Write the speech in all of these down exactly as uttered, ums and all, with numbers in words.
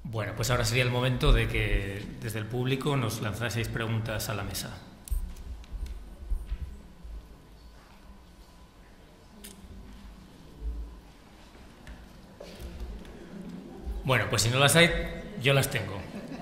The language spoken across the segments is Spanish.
Bueno, pues ahora sería el momento de que desde el público nos lanzaseis preguntas a la mesa. Bueno, pues si no las hay, yo las tengo.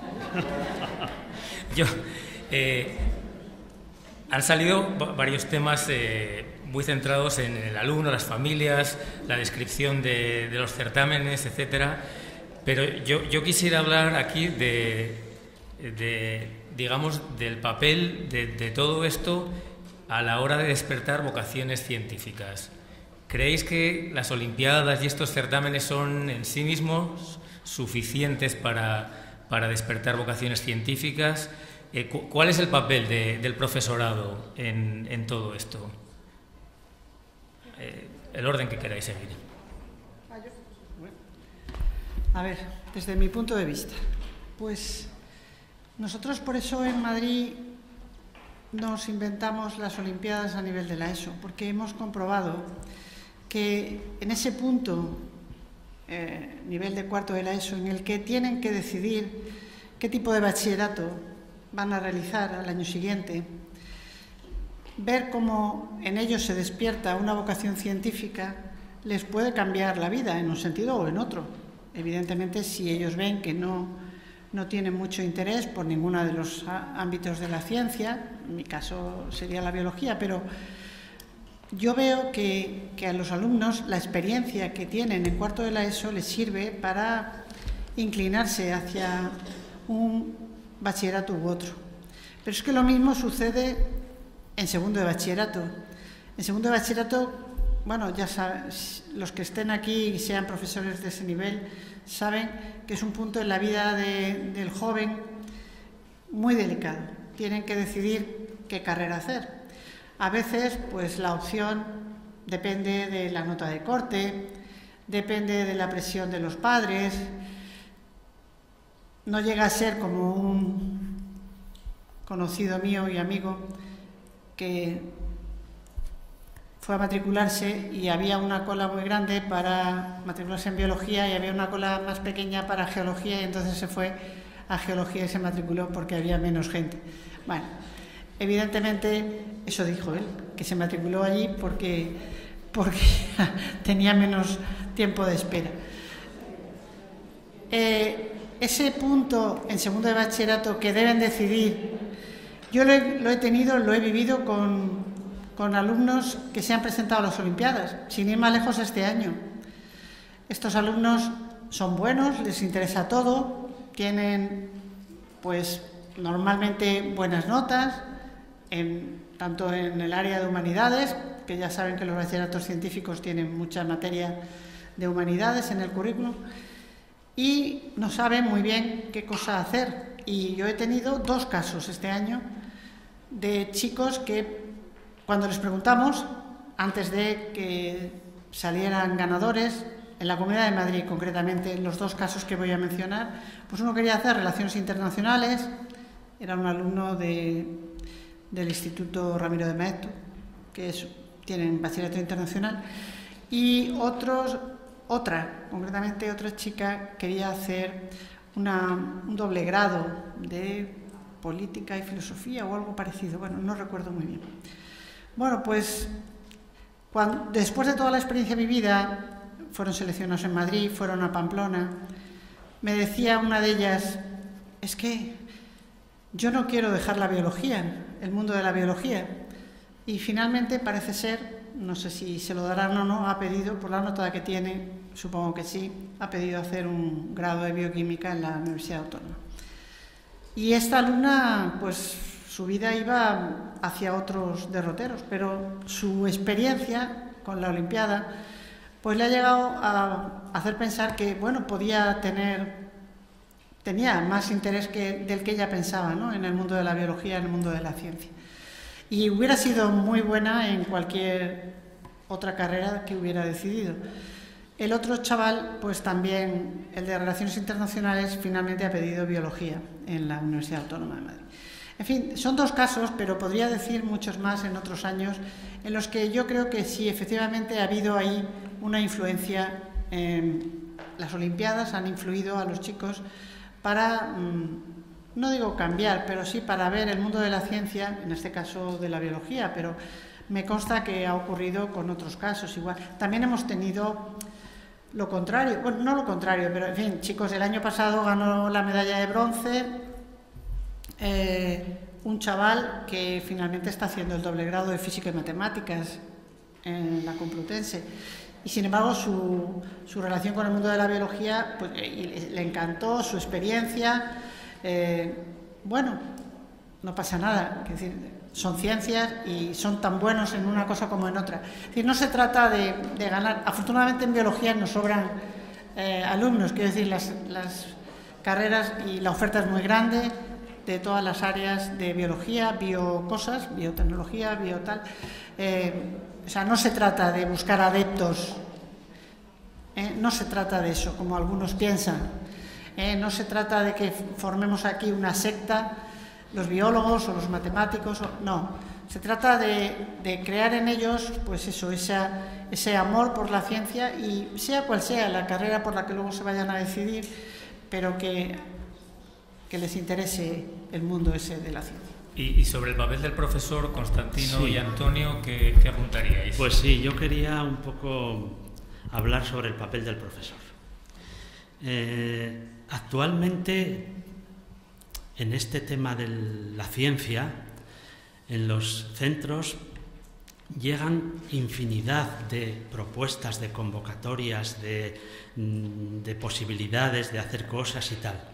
yo, eh, han salido varios temas eh, muy centrados en el alumno, las familias, la descripción de, de los certámenes, etcétera. Pero yo, yo quisiera hablar aquí de, de digamos, del papel de, de todo esto a la hora de despertar vocaciones científicas. ¿Creéis que las Olimpiadas y estos certámenes son en sí mismos suficientes para, para despertar vocaciones científicas? Eh, ¿Cuál es el papel de, del profesorado en, en todo esto? Eh, el orden que queráis seguir. A ver, desde mi punto de vista, pues nosotros por eso en Madrid nos inventamos las Olimpiadas a nivel de la ESO, porque hemos comprobado que en ese punto, eh, nivel de cuarto de la ESO, en el que tienen que decidir qué tipo de bachillerato van a realizar al año siguiente, ver cómo en ellos se despierta una vocación científica les puede cambiar la vida en un sentido o en otro. Evidentemente, si ellos ven que no, no tienen mucho interés por ninguno de los ámbitos de la ciencia, en mi caso sería la biología, pero yo veo que, que a los alumnos la experiencia que tienen en cuarto de la ESO les sirve para inclinarse hacia un bachillerato u otro. Pero es que lo mismo sucede en segundo de bachillerato. En segundo de bachillerato, bueno, ya saben, los que estén aquí y sean profesores de ese nivel saben que es un punto en la vida de, del joven muy delicado. Tienen que decidir qué carrera hacer. A veces, pues la opción depende de la nota de corte, depende de la presión de los padres. No llega a ser como un conocido mío y amigo que fue a matricularse y había una cola muy grande para matricularse en biología y había una cola más pequeña para geología, y entonces se fue a geología y se matriculó porque había menos gente. Bueno, evidentemente eso dijo él, que se matriculó allí porque, porque tenía menos tiempo de espera. Eh, ese punto en segundo de bachillerato que deben decidir, yo lo he, lo he tenido, lo he vivido con, con alumnos que se han presentado a las Olimpiadas, sin ir más lejos este año. Estos alumnos son buenos, les interesa todo, tienen pues normalmente buenas notas, en, tanto en el área de humanidades, que ya saben que los bachilleratos científicos tienen mucha materia de humanidades en el currículum, y no saben muy bien qué cosa hacer. Y yo he tenido dos casos este año de chicos que, cuando les preguntamos, antes de que salieran ganadores, en la Comunidad de Madrid concretamente, en los dos casos que voy a mencionar, pues uno quería hacer relaciones internacionales, era un alumno de, del Instituto Ramiro de Maeztu, que es, tienen bachillerato internacional, y otros, otra, concretamente otra chica, quería hacer una, un doble grado de política y filosofía o algo parecido, bueno, no recuerdo muy bien. Bueno, pues cuando, después de toda la experiencia vivida, fueron seleccionados en Madrid, fueron a Pamplona, me decía una de ellas, es que yo no quiero dejar la biología, el mundo de la biología, y finalmente parece ser, no sé si se lo darán o no, ha pedido, por la nota que tiene, supongo que sí, ha pedido hacer un grado de bioquímica en la Universidad Autónoma. Y esta alumna, pues su vida iba hacia otros derroteros, pero su experiencia con la Olimpiada pues le ha llegado a hacer pensar que, bueno, podía tener, tenía más interés que, del que ella pensaba, ¿no?, en el mundo de la biología, en el mundo de la ciencia. Y hubiera sido muy buena en cualquier otra carrera que hubiera decidido. El otro chaval, pues también, el de Relaciones Internacionales, finalmente ha pedido biología en la Universidad Autónoma de Madrid. En fin, son dos casos, pero podría decir muchos más en otros años, en los que yo creo que sí, efectivamente, ha habido ahí una influencia. En las Olimpiadas han influido a los chicos para, mmm, no digo cambiar, pero sí para ver el mundo de la ciencia, en este caso de la biología, pero me consta que ha ocurrido con otros casos igual. También hemos tenido lo contrario, bueno, no lo contrario, pero en fin, chicos, el año pasado ganó la medalla de bronce eh, un chaval que finalmente está haciendo el doble grado de Física y Matemáticas en la Complutense. Y sin embargo su, su relación con el mundo de la biología pues, eh, le encantó, su experiencia. Eh, bueno, no pasa nada, es decir, son ciencias y son tan buenos en una cosa como en otra. Es decir, no se trata de, de ganar. Afortunadamente en biología nos sobran eh, alumnos, quiero decir, las, las carreras y la oferta es muy grande de todas las áreas de biología, biocosas, biotecnología, biotal. Eh, o sea, no se trata de buscar adeptos, eh, no se trata de eso, como algunos piensan. Eh, no se trata de que formemos aquí una secta, los biólogos o los matemáticos, o, no. Se trata de, de crear en ellos, pues eso, esa, ese amor por la ciencia y sea cual sea la carrera por la que luego se vayan a decidir, pero que, que les interese el mundo ese de la ciencia. Y, y sobre el papel del profesor, Constantino sí. y Antonio, ¿qué, qué apuntaríais? Pues sí, yo quería un poco hablar sobre el papel del profesor. Eh, actualmente, en este tema de la ciencia, en los centros llegan infinidad de propuestas, de convocatorias, de, de posibilidades de hacer cosas y tal.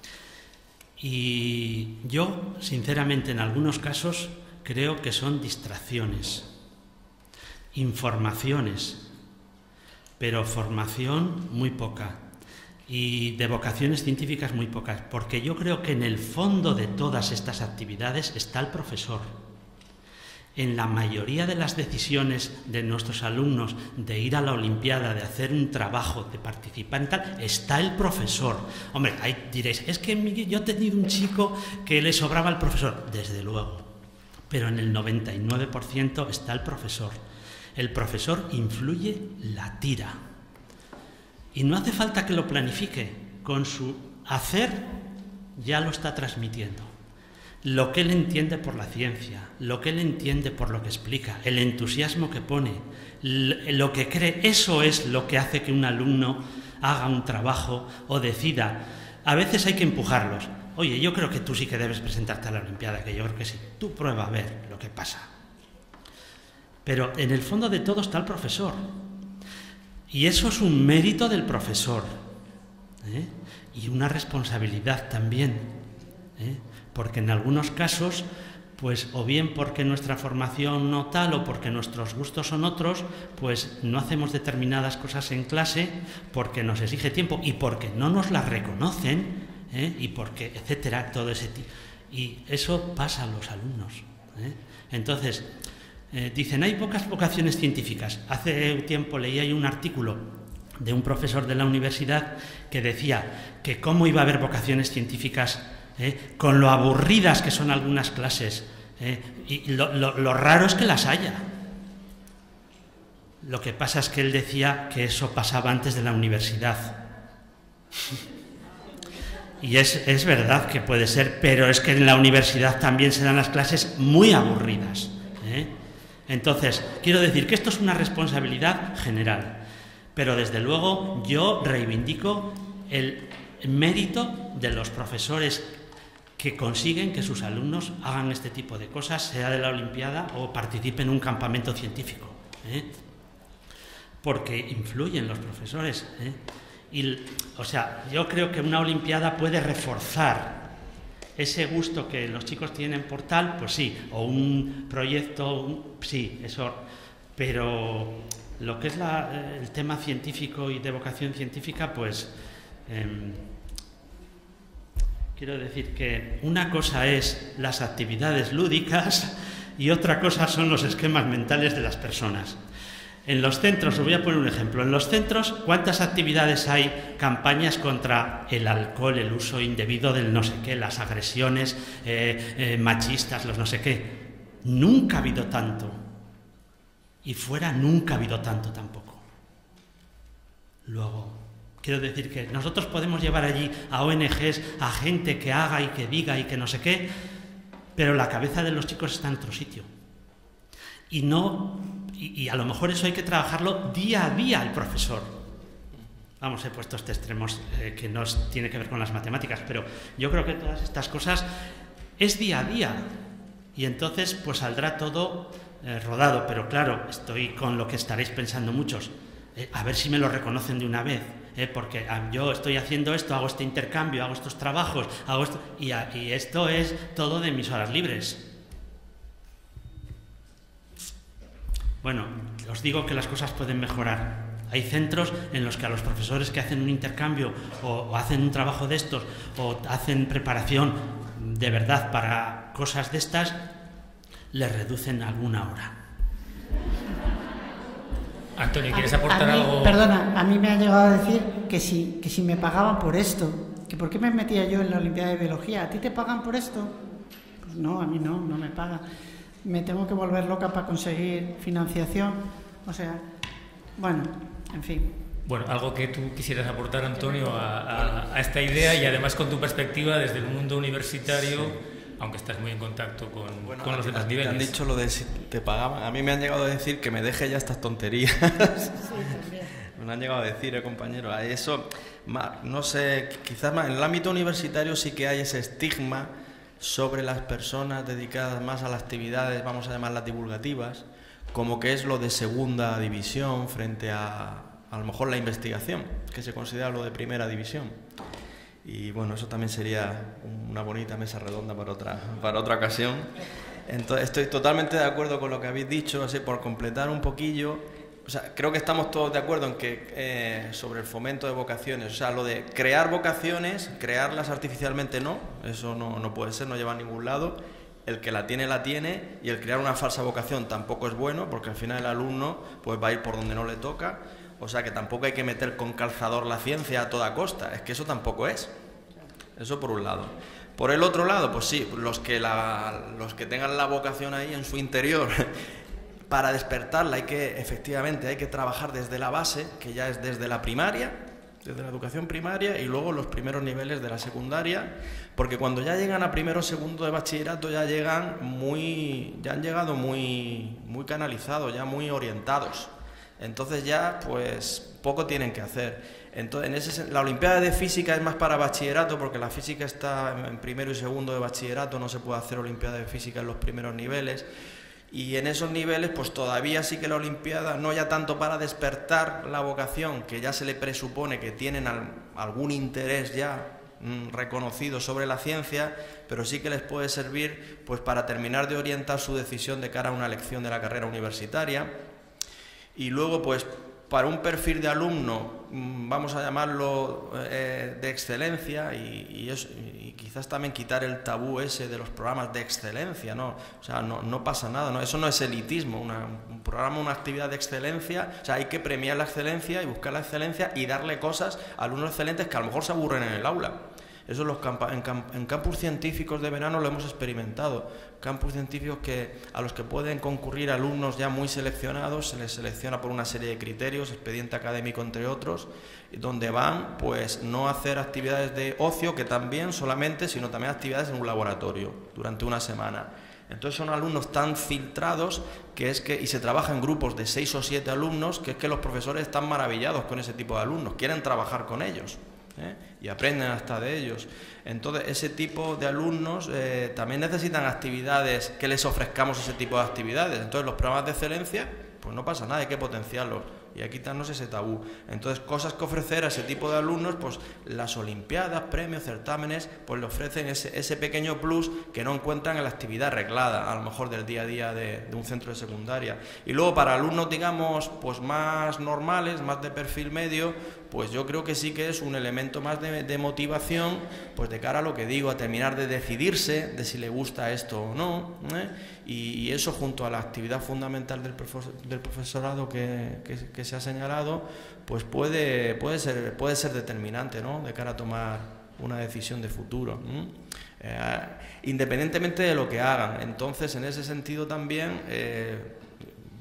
Y yo, sinceramente, en algunos casos creo que son distracciones, informaciones, pero formación muy poca y de vocaciones científicas muy pocas, porque yo creo que en el fondo de todas estas actividades está el profesor. En la mayoría de las decisiones de nuestros alumnos de ir a la Olimpiada, de hacer un trabajo, de participar en tal, está el profesor. Hombre, ahí diréis, es que yo he tenido un chico que le sobraba el profesor. Desde luego, pero en el noventa y nueve por ciento está el profesor. El profesor influye, la tira. Y no hace falta que lo planifique, con su hacer ya lo está transmitiendo. Lo que él entiende por la ciencia, lo que él entiende por lo que explica, el entusiasmo que pone, lo que cree, eso es lo que hace que un alumno haga un trabajo o decida. A veces hay que empujarlos. Oye, yo creo que tú sí que debes presentarte a la Olimpiada, que yo creo que sí. Tú prueba a ver lo que pasa. Pero en el fondo de todo está el profesor. Y eso es un mérito del profesor, ¿eh? Y una responsabilidad también, ¿eh? Porque en algunos casos, pues o bien porque nuestra formación no tal o porque nuestros gustos son otros, pues no hacemos determinadas cosas en clase porque nos exige tiempo y porque no nos las reconocen, ¿eh? Y porque, etcétera, todo ese tipo. Y eso pasa a los alumnos, ¿eh? Entonces, eh, dicen, hay pocas vocaciones científicas. Hace tiempo leía yo un artículo de un profesor de la universidad que decía que cómo iba a haber vocaciones científicas ¿Eh? con lo aburridas que son algunas clases, ¿eh? y lo, lo, lo raro es que las haya. Lo que pasa es que él decía que eso pasaba antes de la universidad. Y es, es verdad que puede ser, pero es que en la universidad también se dan las clases muy aburridas, ¿eh? Entonces, quiero decir que esto es una responsabilidad general, pero desde luego yo reivindico el mérito de los profesores que consiguen que sus alumnos hagan este tipo de cosas, sea de la Olimpiada o participen en un campamento científico, ¿eh? Porque influyen los profesores, ¿eh? Y, o sea, yo creo que una Olimpiada puede reforzar ese gusto que los chicos tienen por tal, pues sí, o un proyecto, un, sí, eso, pero lo que es la, el tema científico y de vocación científica, pues eh, quiero decir que una cosa es las actividades lúdicas y otra cosa son los esquemas mentales de las personas. En los centros, os voy a poner un ejemplo, en los centros, ¿cuántas actividades hay? Campañas contra el alcohol, el uso indebido del no sé qué, las agresiones eh, eh, machistas, los no sé qué. Nunca ha habido tanto. Y fuera nunca ha habido tanto tampoco. Luego, Quiero decir que nosotros podemos llevar allí a O N Ges, a gente que haga y que diga y que no sé qué, pero la cabeza de los chicos está en otro sitio. Y no, y, y a lo mejor eso hay que trabajarlo día a día el profesor. Vamos, he puesto este extremos eh, que no es, tiene que ver con las matemáticas, pero yo creo que todas estas cosas es día a día. Y entonces pues saldrá todo eh, rodado. Pero claro, estoy con lo que estaréis pensando muchos. Eh, a ver si me lo reconocen de una vez. Eh, porque ah, yo estoy haciendo esto, hago este intercambio, hago estos trabajos, hago esto, y, a, y esto es todo de mis horas libres. Bueno, os digo que las cosas pueden mejorar. Hay centros en los que a los profesores que hacen un intercambio o, o hacen un trabajo de estos o hacen preparación de verdad para cosas de estas, les reducen alguna hora. Antonio, ¿quieres aportar a mí, algo? Perdona, a mí me ha llegado a decir que si, que si me pagaban por esto, que por qué me metía yo en la Olimpiada de Biología. ¿A ti te pagan por esto? Pues no, a mí no, no me pagan. Me tengo que volver loca para conseguir financiación. O sea, bueno, en fin. Bueno, algo que tú quisieras aportar, Antonio, a, a, a esta idea y además con tu perspectiva desde el mundo universitario, sí. Aunque estás muy en contacto con, bueno, con los demás te niveles. Han dicho lo de si te pagaban. A mí me han llegado a decir que me deje ya estas tonterías. Sí, también. Me lo han llegado a decir, eh, compañero. A eso, no sé, quizás más en el ámbito universitario sí que hay ese estigma sobre las personas dedicadas más a las actividades, vamos a llamarlas divulgativas, como que es lo de segunda división frente a a lo mejor la investigación, que se considera lo de primera división. Y bueno, eso también sería una bonita mesa redonda para otra, para otra ocasión. Entonces, estoy totalmente de acuerdo con lo que habéis dicho, así por completar un poquillo. O sea, creo que estamos todos de acuerdo en que eh, sobre el fomento de vocaciones, o sea, lo de crear vocaciones, crearlas artificialmente no, eso no, no puede ser, no lleva a ningún lado. El que la tiene, la tiene, y el crear una falsa vocación tampoco es bueno, porque al final el alumno pues va a ir por donde no le toca. O sea que tampoco hay que meter con calzador la ciencia a toda costa, es que eso tampoco es. Eso por un lado. Por el otro lado, pues sí, los que, la, los que tengan la vocación ahí en su interior, para despertarla hay que, efectivamente, hay que trabajar desde la base, que ya es desde la primaria, desde la educación primaria, y luego los primeros niveles de la secundaria, porque cuando ya llegan a primero o segundo de bachillerato ya llegan muy, ya han llegado muy, muy canalizados, ya muy orientados. Entonces ya, pues, poco tienen que hacer. Entonces, en ese, la Olimpiada de Física es más para bachillerato, porque la física está en primero y segundo de bachillerato, no se puede hacer Olimpiada de Física en los primeros niveles. Y en esos niveles, pues todavía sí que la Olimpiada, no ya tanto para despertar la vocación, que ya se le presupone que tienen al, algún interés ya mm, reconocido sobre la ciencia, pero sí que les puede servir pues para terminar de orientar su decisión de cara a una elección de la carrera universitaria. Y luego, pues, para un perfil de alumno, vamos a llamarlo eh, de excelencia, y, y, eso, y quizás también quitar el tabú ese de los programas de excelencia, ¿no? O sea, no, no pasa nada, ¿no? Eso no es elitismo, una, un programa, una actividad de excelencia, o sea, hay que premiar la excelencia y buscar la excelencia y darle cosas a alumnos excelentes que a lo mejor se aburren en el aula. Eso los campa en, camp en campus científicos de verano lo hemos experimentado. Campus científicos que, a los que pueden concurrir alumnos ya muy seleccionados, se les selecciona por una serie de criterios, expediente académico entre otros, donde van pues no a hacer actividades de ocio, que también solamente, sino también actividades en un laboratorio durante una semana. Entonces son alumnos tan filtrados que es que, y se trabaja en grupos de seis o siete alumnos, que es que los profesores están maravillados con ese tipo de alumnos, quieren trabajar con ellos. ¿Eh? Y aprenden hasta de ellos. Entonces ese tipo de alumnos eh, también necesitan actividades, que les ofrezcamos ese tipo de actividades. Entonces los programas de excelencia, pues no pasa nada, hay que potenciarlos y hay que quitarnos ese tabú. Entonces cosas que ofrecer a ese tipo de alumnos, pues las olimpiadas, premios, certámenes, pues le ofrecen ese, ese pequeño plus que no encuentran en la actividad reglada, a lo mejor del día a día de, de un centro de secundaria. Y luego para alumnos, digamos, pues más normales, más de perfil medio, pues yo creo que sí que es un elemento más de, de motivación, pues de cara a lo que digo, a terminar de decidirse de si le gusta esto o no, ¿eh? y, y eso junto a la actividad fundamental del, profesor, del profesorado que, que, que se ha señalado, pues puede, puede, ser, puede ser determinante, ¿no? De cara a tomar una decisión de futuro, ¿eh? Eh, independientemente de lo que hagan. Entonces, en ese sentido también, eh,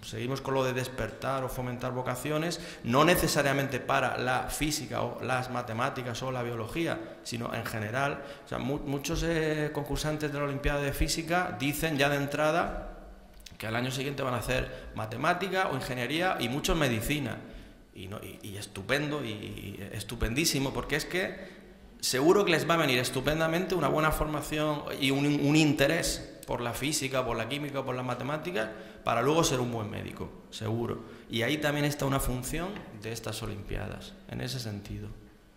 seguimos con lo de despertar o fomentar vocaciones, no necesariamente para la física o las matemáticas o la biología, sino en general. O sea, mu muchos eh, concursantes de la Olimpiada de Física dicen ya de entrada que al año siguiente van a hacer matemática o ingeniería y muchos medicina. Y, no, y, y estupendo, y, y estupendísimo, porque es que seguro que les va a venir estupendamente una buena formación y un, un interés por la física, por la química, por las matemáticas, para luego ser un buen médico, seguro. Y ahí también está una función de estas Olimpiadas, en ese sentido.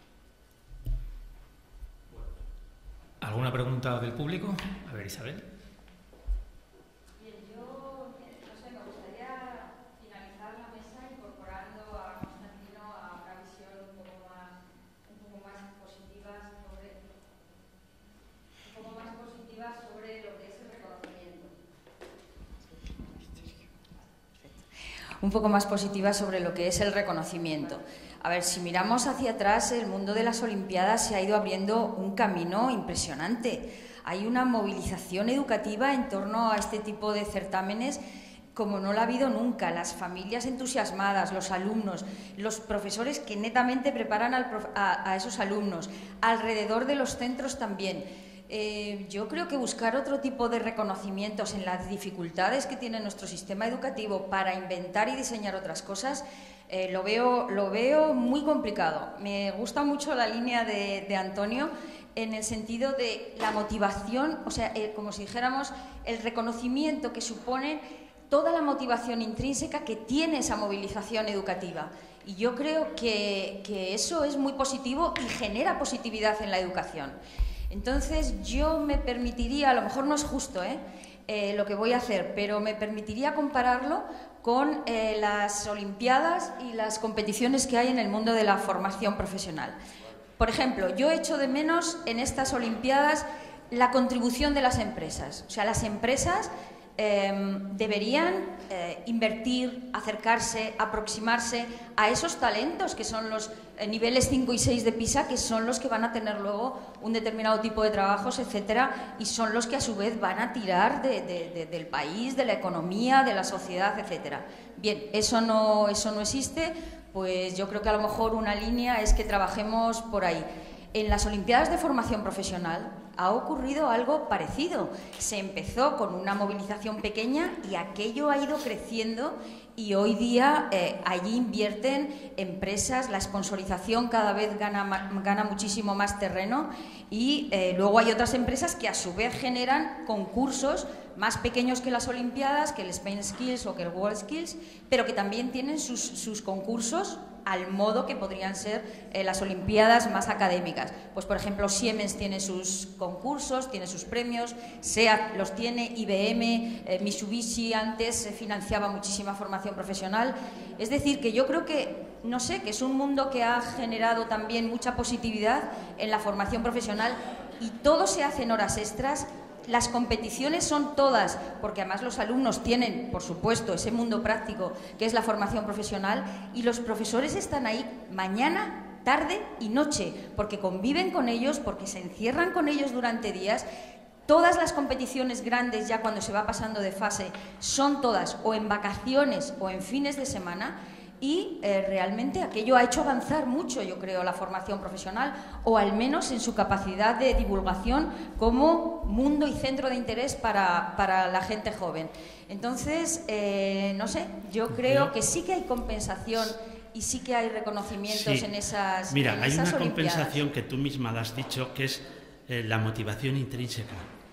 ¿Alguna pregunta del público? A ver, Isabel. un poco más positiva sobre lo que es el reconocimiento. A ver, si miramos hacia atrás, el mundo de las Olimpiadas se ha ido abriendo un camino impresionante. Hay una movilización educativa en torno a este tipo de certámenes como no la ha habido nunca. Las familias entusiasmadas, los alumnos, los profesores que netamente preparan al prof a, a esos alumnos, alrededor de los centros también. Eh, yo creo que buscar otro tipo de reconocimientos en las dificultades que tiene nuestro sistema educativo para inventar y diseñar otras cosas, eh, lo veo, lo veo muy complicado. Me gusta mucho la línea de, de Antonio en el sentido de la motivación, o sea, eh, como si dijéramos, el reconocimiento que supone toda la motivación intrínseca que tiene esa movilización educativa. Y yo creo que, que eso es muy positivo y genera positividad en la educación. Entonces, yo me permitiría, a lo mejor no es justo ¿eh? Eh, lo que voy a hacer, pero me permitiría compararlo con eh, las Olimpiadas y las competiciones que hay en el mundo de la formación profesional. Por ejemplo, yo echo de menos en estas Olimpiadas la contribución de las empresas. O sea, las empresas eh, deberían eh, invertir, acercarse, aproximarse a esos talentos que son los eh, niveles cinco y seis de PISA, que son los que van a tener luego un determinado tipo de trabajos, etcétera, y son los que a su vez van a tirar de, de, de, del país, de la economía, de la sociedad, etcétera. Bien, eso no, eso no existe, pues yo creo que a lo mejor una línea es que trabajemos por ahí. En las Olimpiadas de Formación Profesional ha ocurrido algo parecido. Se empezó con una movilización pequeña y aquello ha ido creciendo y hoy día eh, allí invierten empresas, la sponsorización cada vez gana, gana muchísimo más terreno y eh, luego hay otras empresas que a su vez generan concursos más pequeños que las Olimpiadas, que el Spain Skills o que el World Skills, pero que también tienen sus, sus concursos al modo que podrían ser eh, las Olimpiadas más académicas. Pues, por ejemplo, Siemens tiene sus concursos, tiene sus premios, SEAT los tiene, I B M, eh, Mitsubishi antes eh, financiaba muchísima formación profesional. Es decir, que yo creo que, no sé, que es un mundo que ha generado también mucha positividad en la formación profesional y todo se hace en horas extras. Las competiciones son todas, porque además los alumnos tienen, por supuesto, ese mundo práctico que es la formación profesional y los profesores están ahí mañana, tarde y noche, porque conviven con ellos, porque se encierran con ellos durante días. Todas las competiciones grandes, ya cuando se va pasando de fase, son todas o en vacaciones o en fines de semana. Y eh, realmente aquello ha hecho avanzar mucho, yo creo, la formación profesional, o al menos en su capacidad de divulgación como mundo y centro de interés para, para la gente joven. Entonces, eh, no sé, yo creo que sí que hay compensación y sí que hay reconocimientos sí. en esas Mira, en hay esas una Olimpiadas. compensación que tú misma la has dicho, que es eh, la motivación intrínseca.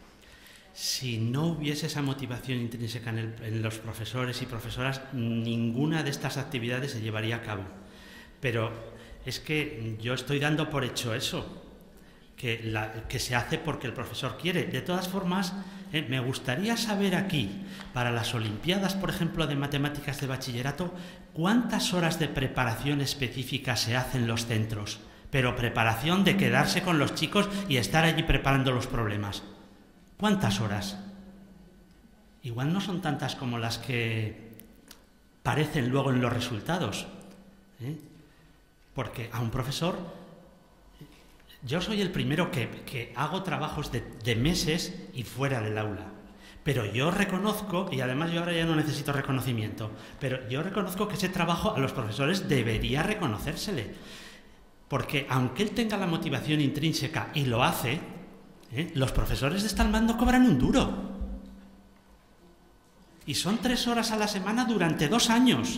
Si no hubiese esa motivación intrínseca en, el, en los profesores y profesoras, ninguna de estas actividades se llevaría a cabo. Pero es que yo estoy dando por hecho eso, que, la, que se hace porque el profesor quiere. De todas formas, eh, me gustaría saber aquí, para las Olimpiadas, por ejemplo, de matemáticas de bachillerato, ¿cuántas horas de preparación específica se hacen en los centros? Pero preparación de quedarse con los chicos y estar allí preparando los problemas. ¿Cuántas horas? Igual no son tantas como las que parecen luego en los resultados. ¿eh? Porque a un profesor, yo soy el primero que, que hago trabajos de, de meses y fuera del aula. Pero yo reconozco, y además yo ahora ya no necesito reconocimiento, pero yo reconozco que ese trabajo a los profesores debería reconocérsele. Porque aunque él tenga la motivación intrínseca y lo hace, ¿eh? los profesores de Estalmat no cobran un duro. Y son tres horas a la semana durante dos años.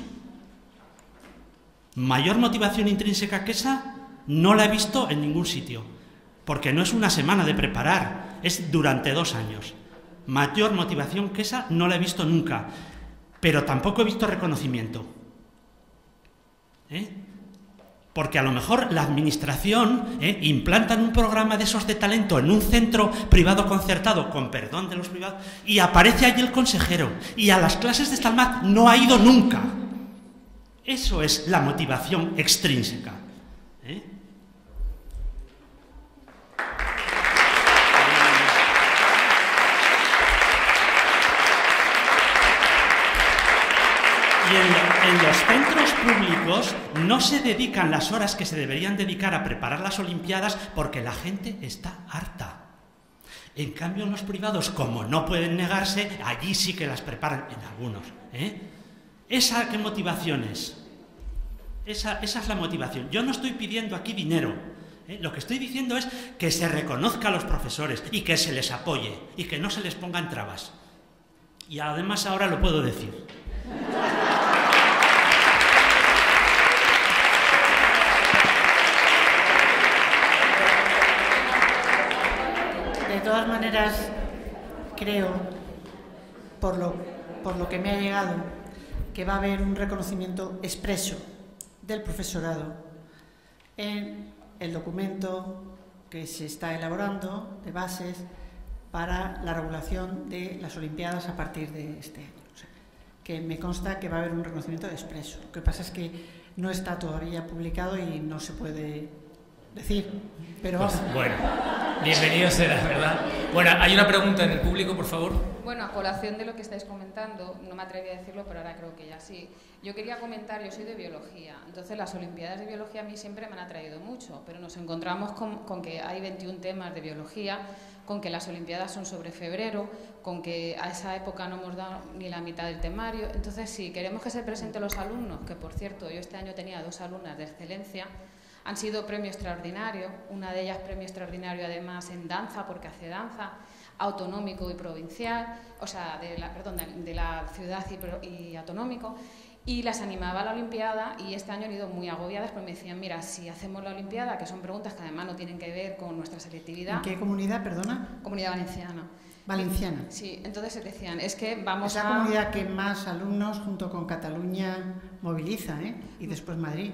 Mayor motivación intrínseca que esa no la he visto en ningún sitio. Porque no es una semana de preparar, es durante dos años. Mayor motivación que esa no la he visto nunca. Pero tampoco he visto reconocimiento. ¿Eh? Porque a lo mejor la administración ¿eh? implantan un programa de esos de talento en un centro privado concertado, con perdón de los privados, y aparece allí el consejero, y a las clases de Estalmat no ha ido nunca. Eso es la motivación extrínseca. ¿Eh? Y en, en los centros públicos no se dedican las horas que se deberían dedicar a preparar las Olimpiadas porque la gente está harta. En cambio, en los privados, como no pueden negarse, allí sí que las preparan, en algunos. ¿eh? ¿Esa qué motivación es? Esa, esa es la motivación. Yo no estoy pidiendo aquí dinero. ¿eh? Lo que estoy diciendo es que se reconozca a los profesores y que se les apoye y que no se les pongan trabas. Y además ahora lo puedo decir. De todas maneras, creo, por lo, por lo que me ha llegado, que va a haber un reconocimiento expreso del profesorado en el documento que se está elaborando de bases para la regulación de las Olimpiadas a partir de este año. O sea, que me consta que va a haber un reconocimiento expreso. Lo que pasa es que no está todavía publicado y no se puede decir, pero pues, vamos. Bueno, bienvenido será, ¿verdad? Bueno, hay una pregunta en el público, por favor. Bueno, a colación de lo que estáis comentando, no me atreví a decirlo, pero ahora creo que ya sí. Yo quería comentar, yo soy de biología, entonces las Olimpiadas de biología a mí siempre me han atraído mucho, pero nos encontramos con, con que hay veintiún temas de biología, con que las Olimpiadas son sobre febrero, con que a esa época no hemos dado ni la mitad del temario. Entonces, si queremos que se presenten los alumnos, que por cierto, yo este año tenía dos alumnas de excelencia, han sido premio extraordinario, una de ellas premio extraordinario además en danza, porque hace danza, autonómico y provincial, o sea, de la, perdón, de, de la ciudad y, pro, y autonómico, y las animaba a la Olimpiada, y este año han ido muy agobiadas porque me decían, mira, si hacemos la Olimpiada, que son preguntas que además no tienen que ver con nuestra selectividad. ¿En qué comunidad, perdona? Comunidad Valenciana. Valenciana. Sí, entonces decían, es que vamos a... Es la a... comunidad que más alumnos, junto con Cataluña, moviliza, ¿eh? Y después Madrid.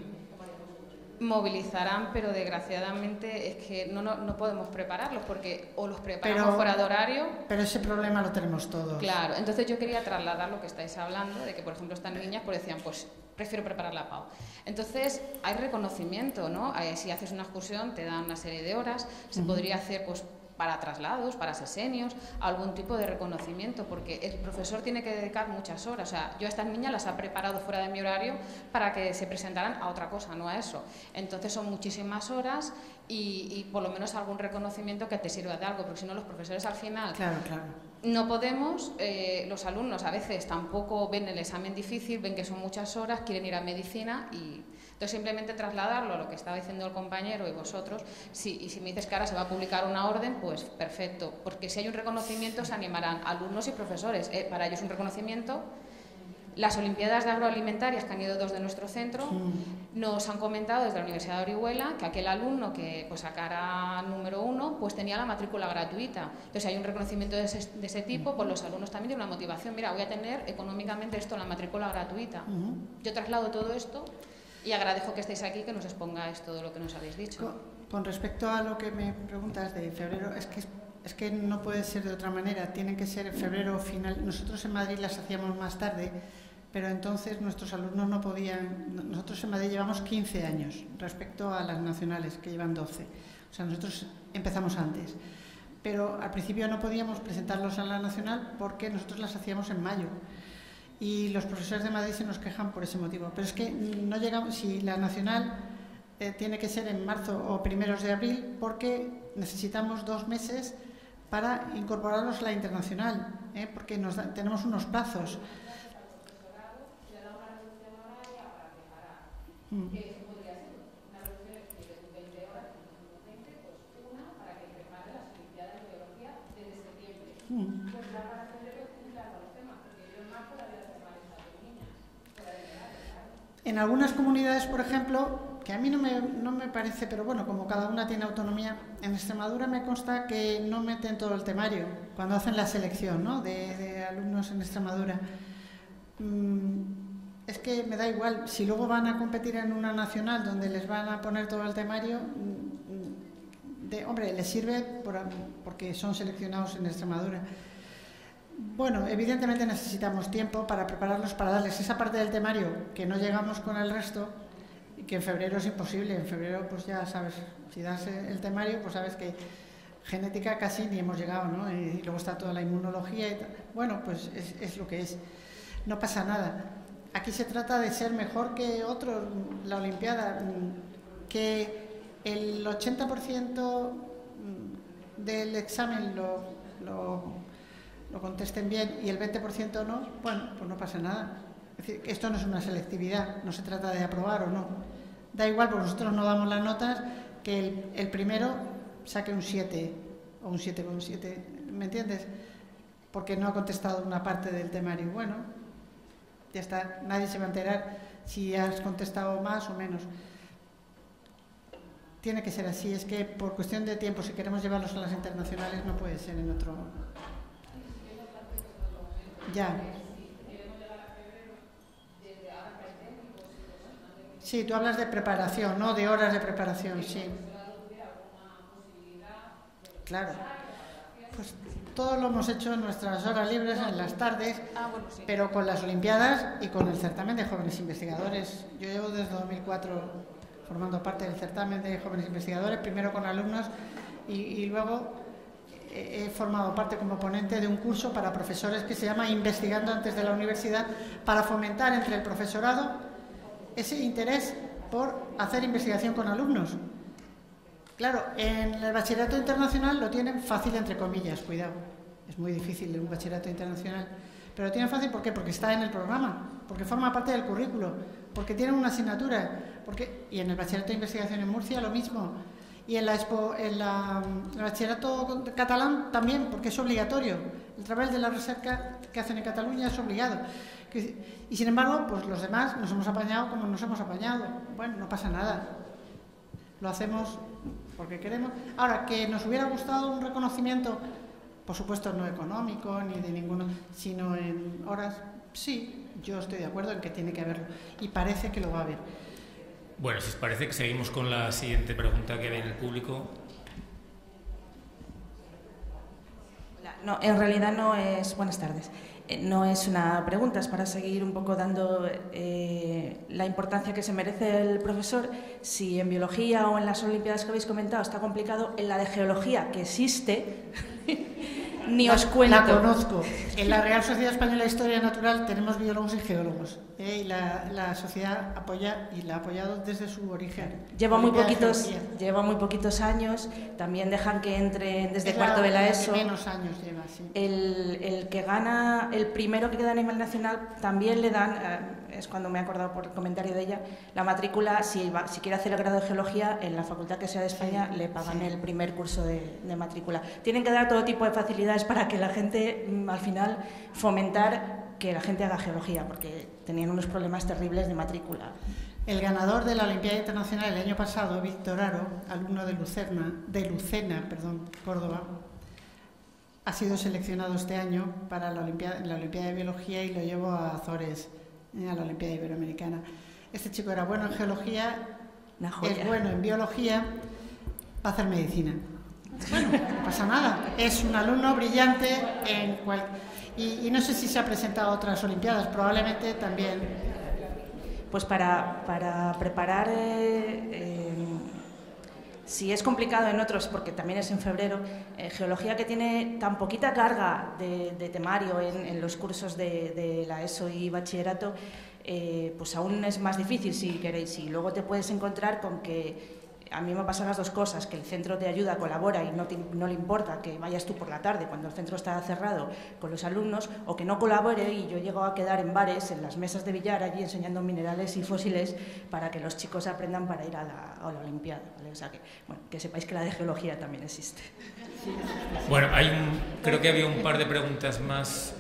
Movilizarán, pero desgraciadamente es que no, no, no podemos prepararlos porque o los preparamos pero, fuera de horario. Pero ese problema lo tenemos todos. Claro, entonces yo quería trasladar lo que estáis hablando, de que por ejemplo estas niñas pues decían, pues prefiero preparar la P A U. Entonces hay reconocimiento, ¿no? Eh, si haces una excursión te dan una serie de horas, se uh-huh. podría hacer pues para traslados, para sesenios, algún tipo de reconocimiento, porque el profesor tiene que dedicar muchas horas. O sea, yo a estas niñas las he preparado fuera de mi horario para que se presentaran a otra cosa, no a eso. Entonces son muchísimas horas y, y por lo menos algún reconocimiento que te sirva de algo, porque si no los profesores al final claro, claro. no podemos, eh, los alumnos a veces tampoco ven el examen difícil, ven que son muchas horas, quieren ir a medicina y... Entonces, simplemente trasladarlo a lo que estaba diciendo el compañero y vosotros, sí, y si me dices que ahora se va a publicar una orden, pues perfecto, porque si hay un reconocimiento se animarán alumnos y profesores. Eh, para ellos un reconocimiento. Las Olimpiadas de Agroalimentarias, que han ido dos de nuestro centro, mm. nos han comentado desde la Universidad de Orihuela que aquel alumno que pues, sacara número uno, pues tenía la matrícula gratuita. Entonces, hay un reconocimiento de ese, de ese tipo, pues los alumnos también tienen una motivación. Mira, voy a tener económicamente esto, la matrícula gratuita. Mm. Yo traslado todo esto... Y agradezco que estéis aquí, que nos expongáis todo lo que nos habéis dicho. Con, con respecto a lo que me preguntas de febrero, es que, es que no puede ser de otra manera, tienen que ser en febrero final. Nosotros en Madrid las hacíamos más tarde, pero entonces nuestros alumnos no podían... Nosotros en Madrid llevamos quince años respecto a las nacionales, que llevan doce. O sea, nosotros empezamos antes. Pero al principio no podíamos presentarlos a la nacional porque nosotros las hacíamos en mayo. Y los profesores de Madrid se nos quejan por ese motivo. Pero es que no llegamos, si la nacional eh, tiene que ser en marzo o primeros de abril, porque necesitamos dos meses para incorporarlos a la internacional. ¿eh? Porque nos da, tenemos unos plazos. Mm. Mm. En algunas comunidades, por ejemplo, que a mí no me, no me parece, pero bueno, como cada una tiene autonomía, en Extremadura me consta que no meten todo el temario cuando hacen la selección, ¿no?, de, de alumnos en Extremadura. Mm, es que me da igual, si luego van a competir en una nacional donde les van a poner todo el temario, de, hombre, les sirve por, porque son seleccionados en Extremadura. Bueno, evidentemente necesitamos tiempo para prepararlos, para darles esa parte del temario que no llegamos con el resto, y que en febrero es imposible. En febrero, pues ya sabes, si das el temario, pues sabes que genética casi ni hemos llegado, ¿no? Y luego está toda la inmunología y tal. Bueno, pues es, es lo que es. No pasa nada. Aquí se trata de ser mejor que otros, la Olimpiada, que el ochenta por ciento del examen lo... lo lo contesten bien y el veinte por ciento no, bueno, pues no pasa nada. Es decir, esto no es una selectividad, no se trata de aprobar o no. Da igual, porque nosotros no damos las notas, que el, el primero saque un siete o un siete coma siete, ¿me entiendes? Porque no ha contestado una parte del temario. Bueno, ya está, nadie se va a enterar si has contestado más o menos. Tiene que ser así, es que por cuestión de tiempo, si queremos llevarlos a las internacionales, no puede ser en otro... Ya. Sí, tú hablas de preparación, ¿no? De horas de preparación, sí. Claro. Pues todo lo hemos hecho en nuestras horas libres, en las tardes, pero con las Olimpiadas y con el certamen de jóvenes investigadores. Yo llevo desde dos mil cuatro formando parte del certamen de jóvenes investigadores, primero con alumnos y, y luego... he formado parte como ponente de un curso para profesores que se llama Investigando antes de la universidad, para fomentar entre el profesorado ese interés por hacer investigación con alumnos. Claro, en el bachillerato internacional lo tienen fácil, entre comillas, cuidado, es muy difícil un bachillerato internacional, pero lo tienen fácil, ¿por qué? Porque está en el programa, porque forma parte del currículo, porque tienen una asignatura, porque... y en el bachillerato de investigación en Murcia lo mismo. Y en, la expo, en la, el bachillerato catalán también, porque es obligatorio. El trabajo de la recerca que hacen en Cataluña es obligado. Y sin embargo, pues los demás nos hemos apañado como nos hemos apañado. Bueno, no pasa nada. Lo hacemos porque queremos. Ahora, que nos hubiera gustado un reconocimiento, por supuesto no económico ni de ninguno, sino en horas, sí, yo estoy de acuerdo en que tiene que haberlo. Y parece que lo va a haber. Bueno, si os parece que seguimos con la siguiente pregunta que ve en el público. No, en realidad no es... Buenas tardes. No es una pregunta, es para seguir un poco dando eh, la importancia que se merece el profesor. Si en biología o en las Olimpiadas que habéis comentado está complicado, en la de geología, que existe... Ni os cuento. La conozco. En la Real Sociedad Española de Historia Natural tenemos biólogos y geólogos. ¿eh? Y la, la sociedad apoya y la ha apoyado desde su origen. Lleva muy poquitos, lleva muy poquitos años. También dejan que entre desde es cuarto la, de la la ESO. Que menos años lleva, sí. El, el que gana, el primero que queda a nivel nacional, también le dan, eh, es cuando me he acordado por el comentario de ella, la matrícula, si, va, si quiere hacer el grado de geología en la facultad que sea de España, sí, le pagan sí. el primer curso de, de matrícula. Tienen que dar todo tipo de facilidades para que la gente, al final, fomentar que la gente haga geología, porque tenían unos problemas terribles de matrícula. El ganador de la Olimpiada Internacional el año pasado, Víctor Aro, alumno de Lucerna, de Lucena, perdón, Córdoba, ha sido seleccionado este año para la Olimpiada, la Olimpiada de Biología y lo llevó a Azores, a la Olimpiada Iberoamericana. Este chico era bueno en geología, es bueno en biología, va a hacer medicina. Bueno, no pasa nada. Es un alumno brillante en cual... y, y no sé si se ha presentado a otras Olimpiadas, probablemente también. Pues para, para preparar, eh, eh, si es complicado en otros, porque también es en febrero, eh, geología que tiene tan poquita carga de, de temario en, en los cursos de, de la ESO y bachillerato, eh, pues aún es más difícil si queréis. Y luego te puedes encontrar con que a mí me pasan las dos cosas, que el centro de ayuda colabora y no, te, no le importa que vayas tú por la tarde cuando el centro está cerrado con los alumnos, o que no colabore y yo llego a quedar en bares, en las mesas de billar, allí enseñando minerales y fósiles para que los chicos aprendan para ir a la, a la Olimpiada, ¿vale? O sea que, bueno, que sepáis que la de geología también existe. Bueno, hay un, creo que había un par de preguntas más.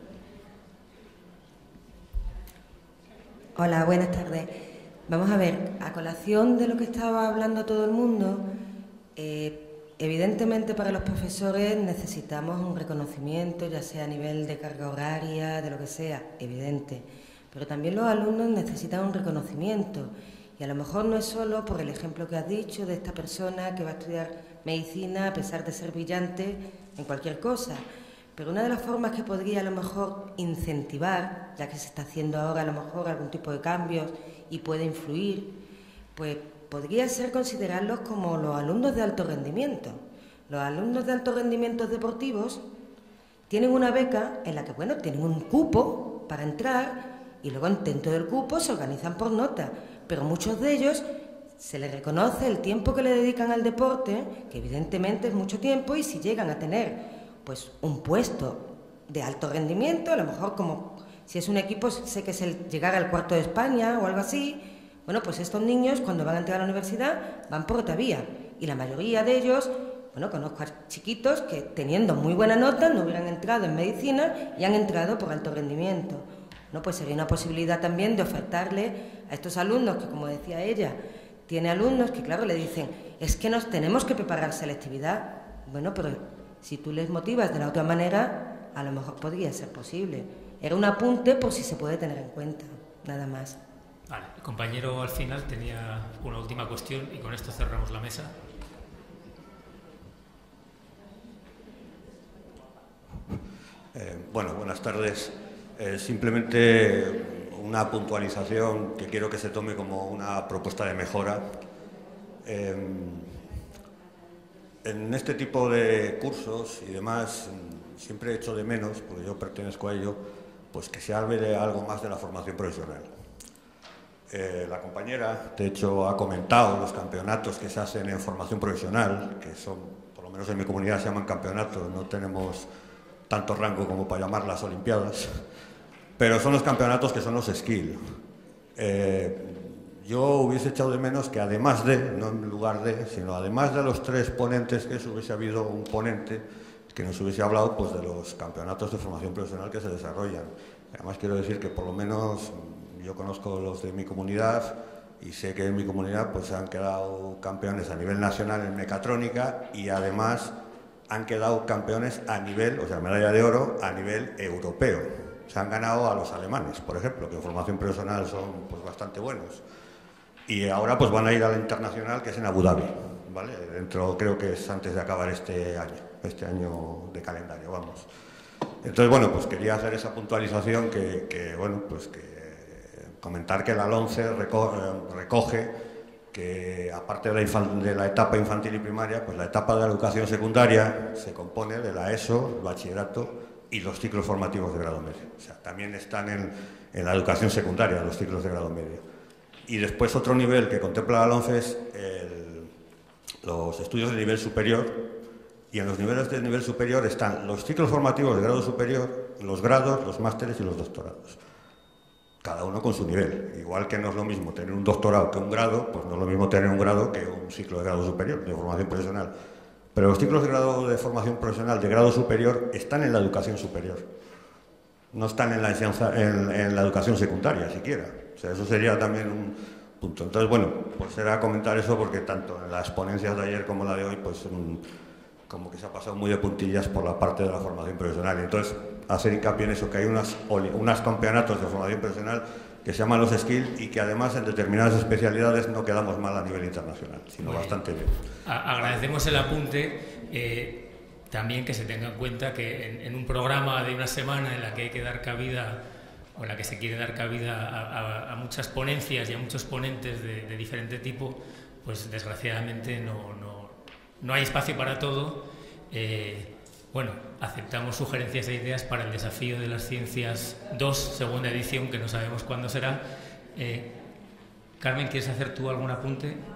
Hola, buenas tardes. Vamos a ver, a colación de lo que estaba hablando todo el mundo, eh, evidentemente para los profesores necesitamos un reconocimiento, ya sea a nivel de carga horaria, de lo que sea, evidente, pero también los alumnos necesitan un reconocimiento y a lo mejor no es solo por el ejemplo que has dicho de esta persona que va a estudiar medicina a pesar de ser brillante en cualquier cosa, pero una de las formas que podría a lo mejor incentivar, ya que se está haciendo ahora a lo mejor algún tipo de cambios y puede influir, pues podría ser considerarlos como los alumnos de alto rendimiento. Los alumnos de alto rendimiento deportivos tienen una beca en la que, bueno, tienen un cupo para entrar y luego dentro del cupo se organizan por nota, pero muchos de ellos se les reconoce el tiempo que le dedican al deporte, que evidentemente es mucho tiempo, y si llegan a tener pues un puesto de alto rendimiento, a lo mejor como si es un equipo, sé que es el llegar al cuarto de España o algo así, bueno, pues estos niños cuando van a entrar a la universidad van por otra vía. Y la mayoría de ellos, bueno, conozco a chiquitos que teniendo muy buena nota no hubieran entrado en medicina y han entrado por alto rendimiento. No, pues sería una posibilidad también de ofertarle a estos alumnos que, como decía ella, tiene alumnos que, claro, le dicen, es que nos tenemos que preparar selectividad. Bueno, pero si tú les motivas de la otra manera, a lo mejor podría ser posible. Era un apunte por si se puede tener en cuenta, nada más. Vale, el compañero al final tenía una última cuestión y con esto cerramos la mesa. Eh, bueno, buenas tardes. Eh, simplemente una puntualización que quiero que se tome como una propuesta de mejora. Eh, en este tipo de cursos y demás, siempre he hecho de menos, porque yo pertenezco a ello, pues que se hable de algo más de la formación profesional. Eh, la compañera, de hecho, ha comentado los campeonatos que se hacen en formación profesional, que son, por lo menos en mi comunidad se llaman campeonatos, no tenemos tanto rango como para llamar las Olimpiadas, pero son los campeonatos que son los skills. Eh, yo hubiese echado de menos que además de, no en lugar de, sino además de los tres ponentes, que eso hubiese habido un ponente que nos hubiese hablado pues de los campeonatos de formación profesional que se desarrollan. Además quiero decir que por lo menos yo conozco los de mi comunidad y sé que en mi comunidad pues se han quedado campeones a nivel nacional en mecatrónica y además han quedado campeones a nivel, o sea, medalla de oro a nivel europeo. Se han ganado a los alemanes, por ejemplo, que en formación profesional son pues bastante buenos. Y ahora pues van a ir a la internacional, que es en Abu Dhabi, ¿vale? Dentro, creo que es antes de acabar este año, este año de calendario, vamos. Entonces, bueno, pues quería hacer esa puntualización que, que bueno, pues que comentar que la LOMCE recoge, recoge que aparte de la, de la etapa infantil y primaria, pues la etapa de la educación secundaria se compone de la ESO, el bachillerato y los ciclos formativos de grado medio. O sea, también están en, en la educación secundaria los ciclos de grado medio. Y después otro nivel que contempla la LOMCE es el, los estudios de nivel superior, y en los niveles de nivel superior están los ciclos formativos de grado superior, los grados, los másteres y los doctorados. Cada uno con su nivel. Igual que no es lo mismo tener un doctorado que un grado, pues no es lo mismo tener un grado que un ciclo de grado superior, de formación profesional. Pero los ciclos de grado de formación profesional de grado superior están en la educación superior. No están en la, enseñanza, en, en la educación secundaria siquiera. O sea, eso sería también un punto. Entonces, bueno, pues era comentar eso porque tanto en las ponencias de ayer como la de hoy, pues um, como que se ha pasado muy de puntillas por la parte de la formación profesional. Entonces, hacer hincapié en eso, que hay unas, unas campeonatos de formación profesional que se llaman los skills y que además en determinadas especialidades no quedamos mal a nivel internacional, sino bueno, bastante bien. Agradecemos el apunte. Eh, también que se tenga en cuenta que en, en un programa de una semana en la que hay que dar cabida o en la que se quiere dar cabida a, a, a muchas ponencias y a muchos ponentes de, de diferente tipo, pues desgraciadamente no, no, no hay espacio para todo. Eh, bueno, aceptamos sugerencias e ideas para el desafío de las ciencias dos, segunda edición, que no sabemos cuándo será. Eh, Carmen, ¿quieres hacer tú algún apunte?